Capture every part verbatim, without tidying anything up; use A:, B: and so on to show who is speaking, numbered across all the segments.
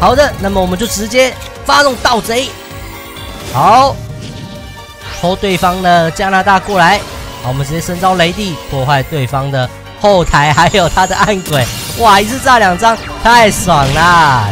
A: 好的，那么我们就直接发动盗贼。好，抽对方的加拿大过来。好，我们直接升招雷帝，破坏对方的后台，还有他的暗鬼。哇，一次炸两张，太爽啦！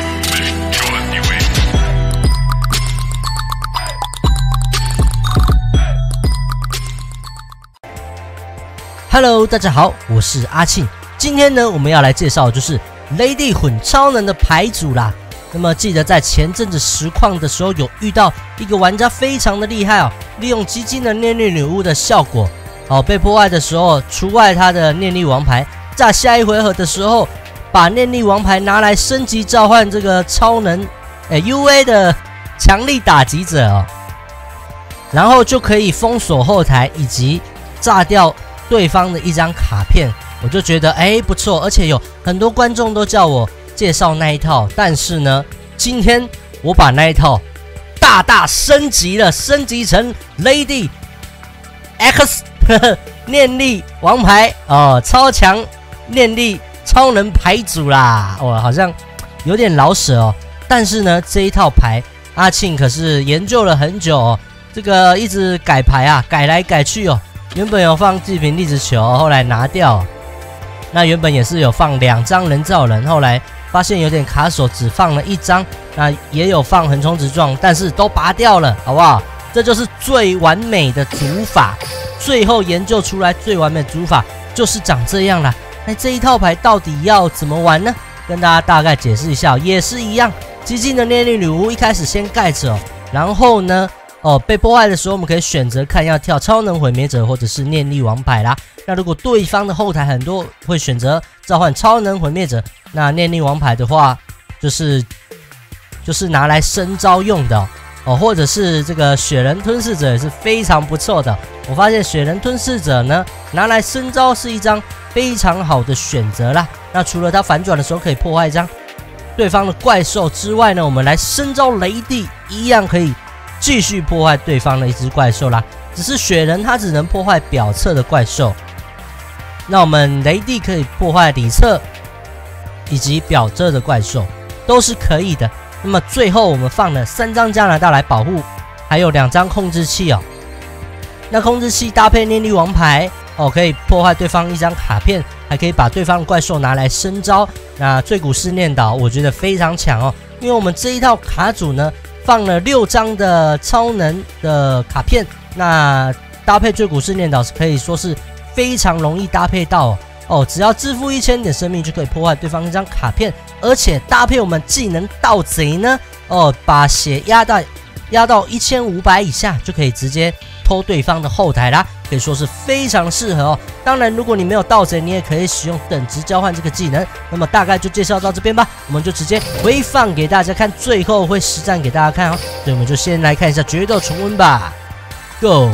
A: Hello， 大家好，我是阿庆。今天呢，我们要来介绍的就是雷帝混超能的牌组啦。那么记得在前阵子实况的时候，有遇到一个玩家非常的厉害哦，利用激进的念力女巫的效果，哦被破坏的时候，除外他的念力王牌，在下一回合的时候，把念力王牌拿来升级召唤这个超能，诶 U A 的强力打击者哦，然后就可以封锁后台以及炸掉对方的一张卡片。我就觉得哎不错，而且有很多观众都叫我介绍那一套，但是呢，今天我把那一套大大升级了，升级成 Lady X 呵呵念力王牌哦，超强念力超能牌组啦，哇，好像有点老舍哦。但是呢，这一套牌阿庆可是研究了很久哦，这个一直改牌啊，改来改去哦。原本有放地平粒子球，后来拿掉。那原本也是有放两张人造人，后来发现有点卡手，只放了一张。那也有放横冲直撞，但是都拔掉了，好不好？这就是最完美的组法，最后研究出来最完美的组法就是长这样啦。那这一套牌到底要怎么玩呢？跟大家大概解释一下，也是一样，激进的念力女巫一开始先盖着哦，然后呢？哦，被破坏的时候，我们可以选择看要跳超能毁灭者或者是念力王牌啦。那如果对方的后台很多会选择召唤超能毁灭者，那念力王牌的话，就是就是拿来升招用的 哦, 哦，或者是这个雪人吞噬者也是非常不错的。我发现雪人吞噬者呢，拿来升招是一张非常好的选择啦。那除了它反转的时候可以破坏一张对方的怪兽之外呢，我们来升招雷帝一样可以继续破坏对方的一只怪兽啦，只是雪人它只能破坏表侧的怪兽，那我们雷帝可以破坏里侧以及表侧的怪兽，都是可以的。那么最后我们放了三张加拿大来保护，还有两张控制器哦。那控制器搭配念力王牌哦，可以破坏对方一张卡片，还可以把对方的怪兽拿来升招。那醉骨式念导我觉得非常强哦，因为我们这一套卡组呢。放了六张的超能的卡片，那搭配醉骨式念导可以说是非常容易搭配到 哦, 哦，只要支付一千点生命就可以破坏对方一张卡片，而且搭配我们技能盗贼呢，哦，把血压到压到一千五百以下就可以直接偷对方的后台啦，可以说是非常适合哦。当然，如果你没有盗贼，你也可以使用等值交换这个技能。那么大概就介绍到这边吧，我们就直接回放给大家看，最后会实战给大家看哦。所以我们就先来看一下决斗重温吧 ，Go！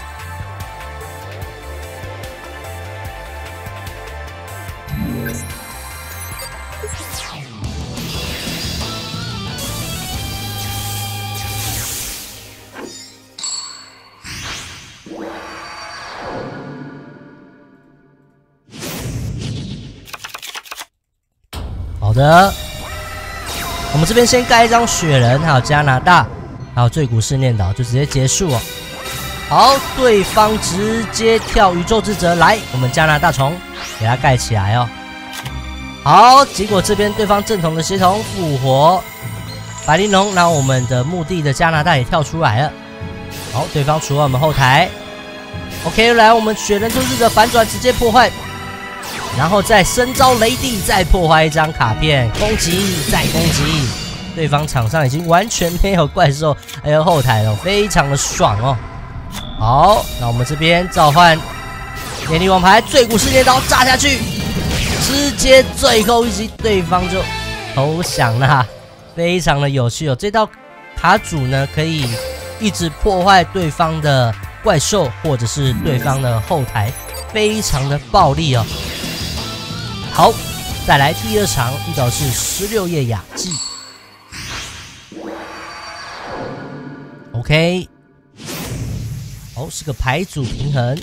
A: 好的，我们这边先盖一张雪人，还有加拿大，还有醉骨式念导，就直接结束哦。好，对方直接跳宇宙之泽来，我们加拿大虫给它盖起来哦。好，结果这边对方正统的协同复活白玲珑，那我们的墓地的加拿大也跳出来了。好，对方除了我们后台 ，OK， 来我们雪人吞噬者反转直接破坏。然后再升招雷帝，再破坏一张卡片，攻击再攻击，对方场上已经完全没有怪兽还有后台了，非常的爽哦。好，那我们这边召唤念力王牌醉骨式念刀炸下去，直接最后一击对方就投降啦，非常的有趣哦。这道卡组呢可以一直破坏对方的怪兽或者是对方的后台，非常的暴力哦。好，再来第二场，遇到是十六夜雅纪。OK， 好，是个牌组平衡。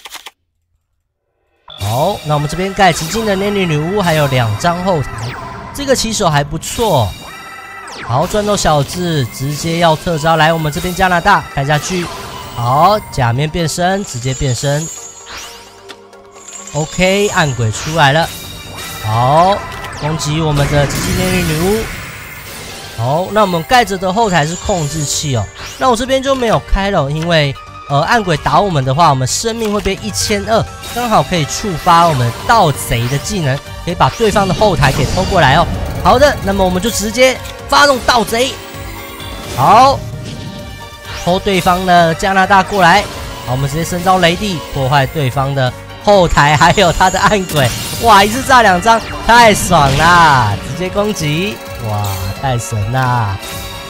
A: 好，那我们这边盖极尽的念力女巫，还有两张后台，这个起手还不错。 好，钻斗小子直接要特招，来我们这边加拿大开下去。好，假面变身，直接变身。OK， 暗鬼出来了。好，攻击我们的极地炼狱女巫。好，那我们盖着的后台是控制器哦。那我这边就没有开了，因为呃暗鬼打我们的话，我们生命会变一千二，刚好可以触发我们盗贼的技能，可以把对方的后台给偷过来哦。好的，那么我们就直接发动盗贼。好，偷对方的加拿大过来。好，我们直接升招雷帝，破坏对方的后台，还有他的暗鬼。哇，一次炸两张，太爽啦！直接攻击，哇，太神啦！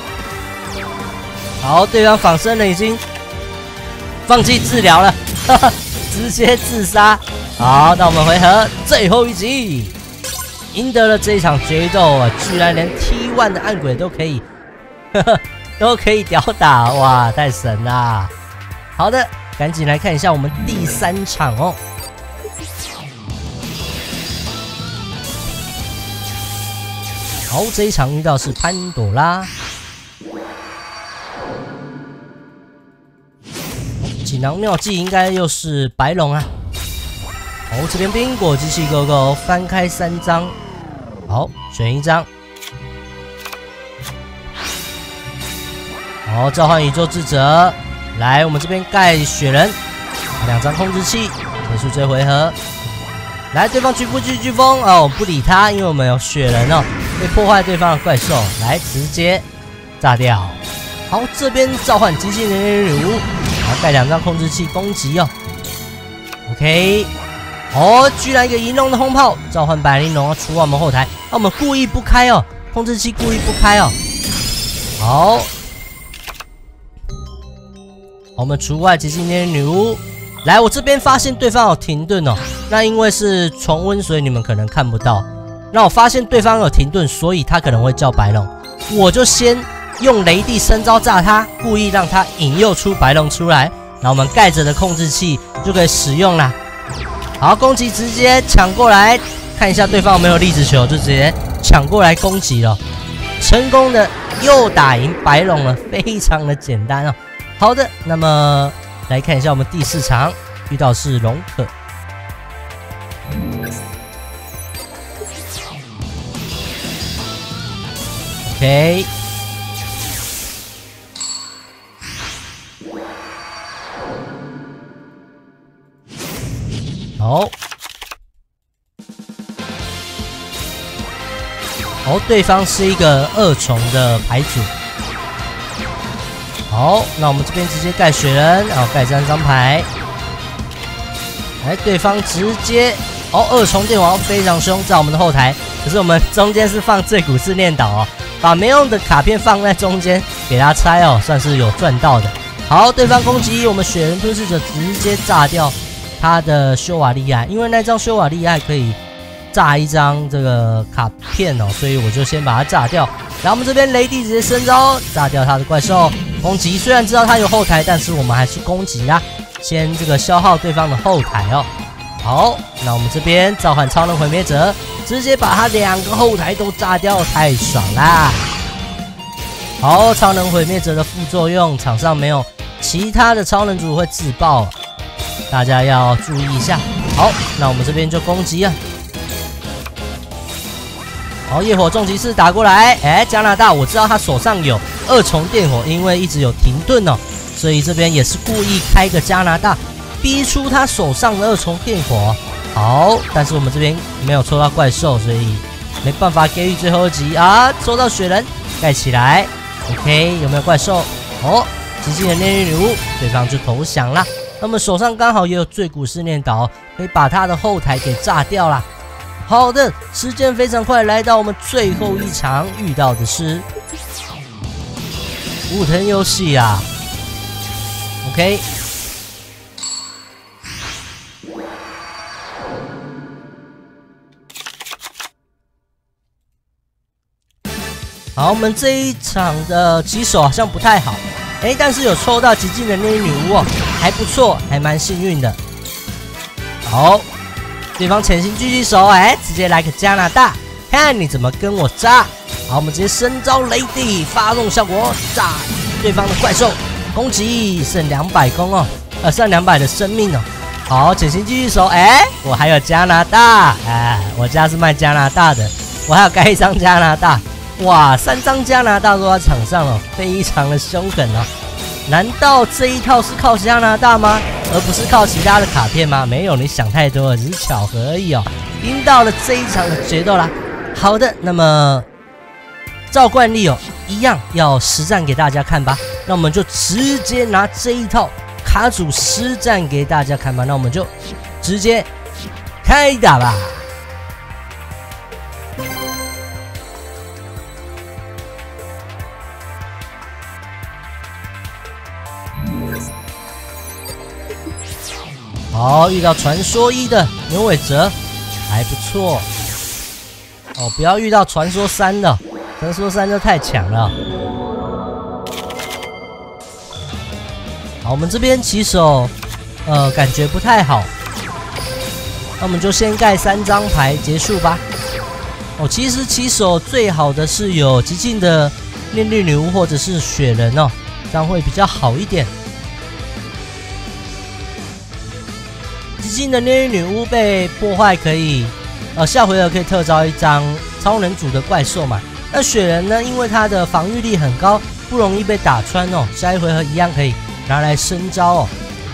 A: 好，对方仿生人已经放弃治疗了，哈哈，直接自杀。好，那我们回合最后一集，赢得了这一场决斗啊！居然连 T 一 的暗鬼都可以，呵呵，都可以吊打，哇，太神啦！好的，赶紧来看一下我们第三场哦。好，这一场遇到是潘朵拉。锦囊妙计应该又是白龙啊。好，这边冰果机器狗狗翻开三张，好，选一张。好，召唤宇宙智者，来，我们这边盖雪人，两张控制器，结束这回合。来，对方局部巨飓风哦，不理他，因为我们有雪人哦，可以破坏对方的怪兽，来直接炸掉。好，这边召唤机器人女巫，然后盖两张控制器攻击哦。OK， 哦，居然一个银龙的轰炮，召唤百灵龙要除我们后台，那、啊、我们故意不开哦，控制器故意不开哦。好，我们除外机器人女巫。来，我这边发现对方有停顿哦，那因为是重温，所以你们可能看不到。那我发现对方有停顿，所以他可能会叫白龙，我就先用雷帝升招炸他，故意让他引诱出白龙出来，然后我们盖着的控制器就可以使用啦。好，攻击直接抢过来，看一下对方有没有粒子球，就直接抢过来攻击了，成功的又打赢白龙了，非常的简单哦。好的，那么来看一下我们第四场遇到是龙可。OK， 好，哦，对方是一个二重的牌组。好，那我们这边直接盖雪人，然后盖三张牌。来，对方直接哦，二重电王非常凶，在我们的后台。可是我们中间是放醉骨四念岛哦，把没用的卡片放在中间给他拆哦，算是有赚到的。好，对方攻击我们雪人吞噬者，直接炸掉他的修瓦利亚，因为那张修瓦利亚可以炸一张这个卡片哦，所以我就先把它炸掉。然后我们这边雷帝直接升招，炸掉他的怪兽。攻击虽然知道他有后台，但是我们还是攻击啦，先这个消耗对方的后台哦。好，那我们这边召唤超能毁灭者，直接把他两个后台都炸掉，太爽啦！好，超能毁灭者的副作用，场上没有其他的超能组会自爆，大家要注意一下。好，那我们这边就攻击啊！好，夜火重击士打过来，哎，加拿大我知道他手上有二重电火，因为一直有停顿哦，所以这边也是故意开个加拿大，逼出他手上的二重电火。好，但是我们这边没有抽到怪兽，所以没办法给予最后一击啊！抽到雪人盖起来 ，OK， 有没有怪兽？哦，机器人炼狱女巫，对方就投降啦。那么手上刚好也有醉骨四念岛，可以把他的后台给炸掉啦。好的，时间非常快，来到我们最后一场，遇到的是武藤游戏啊。OK， 好，我们这一场的起手好像不太好，哎，但是有抽到极尽的炼狱女巫哦，还不错，还蛮幸运的。好。对方潜行狙击手，哎，直接来个加拿大，看你怎么跟我炸！ 好，我们直接升招雷帝，发动效果，炸对方的怪兽，攻击剩两百攻哦，呃，剩两百的生命哦。好，潜行继续守，哎，我还有加拿大，哎，我家是卖加拿大的，我还有盖一张加拿大，哇，三张加拿大都在场上了，非常的凶狠哦。难道这一套是靠加拿大吗？而不是靠其他的卡片吗？没有，你想太多了，只是巧合而已哦。赢到了这一场的决斗啦。好的，那么照惯例哦，一样要实战给大家看吧。那我们就直接拿这一套卡组实战给大家看吧。那我们就直接开打吧。好，遇到传说一的牛尾哲，还不错。哦，不要遇到传说三的，传说三就太强了。好，我们这边起手，呃，感觉不太好。那我们就先盖三张牌结束吧。哦，其实起手最好的是有极尽的炼狱女巫或者是雪人哦，这样会比较好一点。极尽的炼狱女巫被破坏可以，呃，下回合可以特招一张超能组的怪兽嘛。那雪人呢，因为他的防御力很高，不容易被打穿哦，下一回合一样可以拿来升招哦。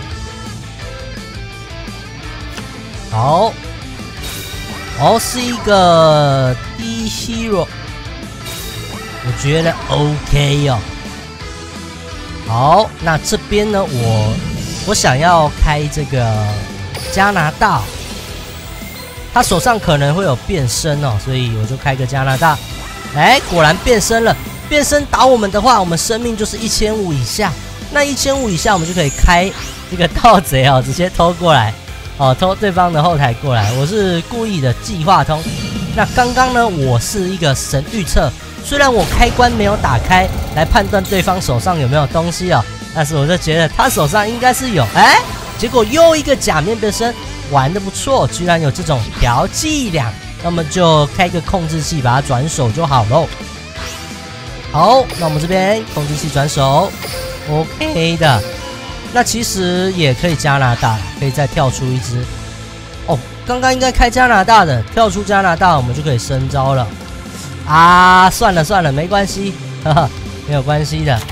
A: 好，哦，是一个 D Hero， 我觉得 OK 哦。好，那这边呢，我我想要开这个加拿大，他手上可能会有变身哦，所以我就开个加拿大。哎，果然变身了。变身打我们的话，我们生命就是一千五以下。那一千五以下，我们就可以开这个盗贼哦，直接偷过来哦，偷对方的后台过来。我是故意的计划通。那刚刚呢，我是一个神预测，虽然我开关没有打开来判断对方手上有没有东西哦，但是我就觉得他手上应该是有。哎，结果又一个假面变身，玩得不错，居然有这种调伎俩。那么就开个控制器把它转手就好喽。好，那我们这边控制器转手 OK 的。那其实也可以加拿大，可以再跳出一只哦。刚刚应该开加拿大的，跳出加拿大我们就可以升招了啊。算了算了，没关系，呵呵，没有关系的。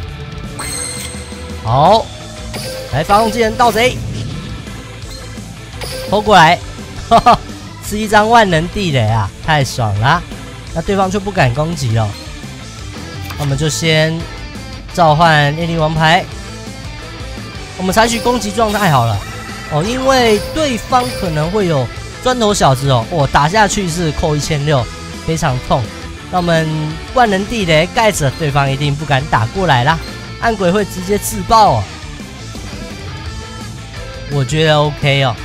A: 好，来发动技能盗贼，偷过来，呵呵，是一张万能地雷啊，太爽了。那对方就不敢攻击了。那我们就先召唤炼灵王牌，我们采取攻击状态好了哦，因为对方可能会有砖头小子哦，我、哦、打下去是扣一千六，非常痛。那我们万能地雷盖着，对方一定不敢打过来啦，暗鬼会直接自爆哦。我觉得 OK 哦。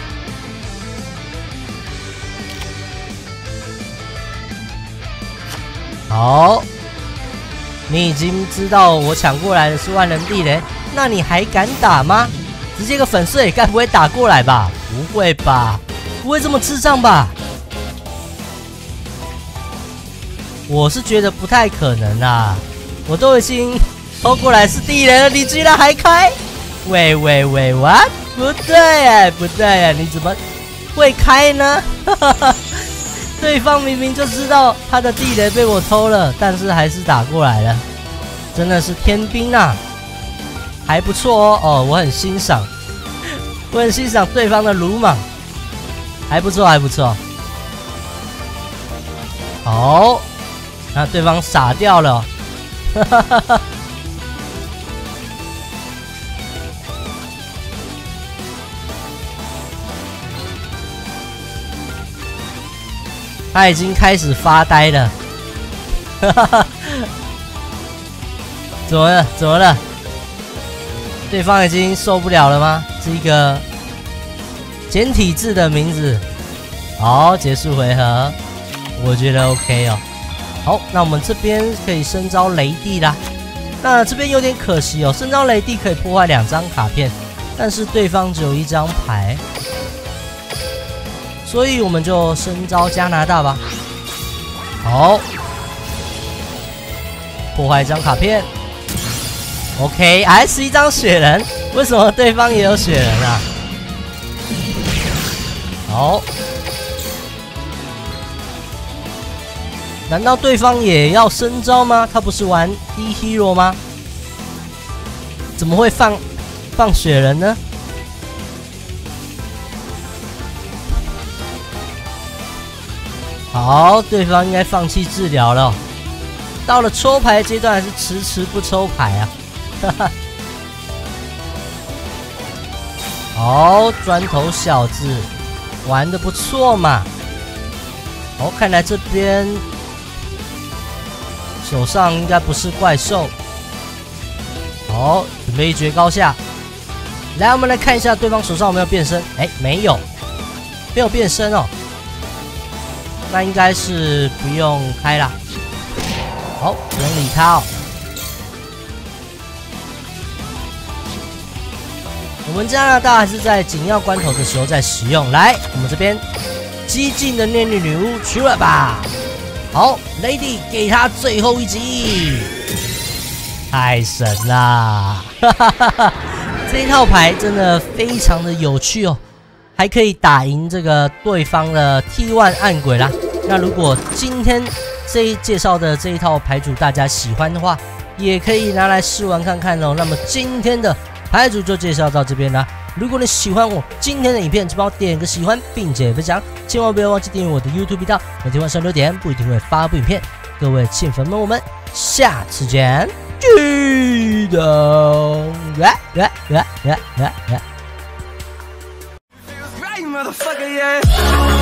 A: 好，你已经知道我抢过来的是万能地雷，那你还敢打吗？直接个粉碎，该不会打过来吧？不会吧？不会这么智障吧？我是觉得不太可能啊！我都已经偷过来是地雷了，你居然还开？喂喂喂 ，what？ 不对哎，不对哎，你怎么会开呢？对方明明就知道他的地雷被我偷了，但是还是打过来了，真的是天兵啊！还不错哦，哦，我很欣赏，我很欣赏对方的鲁莽，还不错，还不错。好，那对方傻掉了，哈哈哈哈。他已经开始发呆了，哈哈哈！怎么了？怎么了？对方已经受不了了吗？是一个简体字的名字。好，结束回合，我觉得 OK 哦。好，那我们这边可以升招雷帝啦。那这边有点可惜哦，升招雷帝可以破坏两张卡片，但是对方只有一张牌。所以我们就升招加拿大吧。好， 破坏一张卡片。OK， 还是一张雪人，为什么对方也有雪人啊？好，难道对方也要升招吗？他不是玩 D Hero 吗？怎么会放放雪人呢？好，对方应该放弃治疗了。到了抽牌阶段，还是迟迟不抽牌啊！哈哈。好，砖头小子，玩得不错嘛。好，看来这边手上应该不是怪兽。好，准备一决高下。来，我们来看一下对方手上有没有变身。哎，没有，没有变身哦。那应该是不用开啦。好，不用理他哦。我们加拿大还是在紧要关头的时候再使用。来，我们这边激进的念力女巫出来吧。好 ，Lady 给他最后一击，太神啦！哈哈哈哈，这一套牌真的非常的有趣哦，还可以打赢这个对方的 T 一 暗鬼啦。那如果今天这一介绍的这一套牌组大家喜欢的话，也可以拿来试玩看看哦。那么今天的牌组就介绍到这边啦。如果你喜欢我今天的影片，请帮我点个喜欢，并且分享。千万不要忘记订阅我的 YouTube 频道，每天晚上六点不一定会发布影片。各位庆粉们，我们下次见，记得来来来来来来。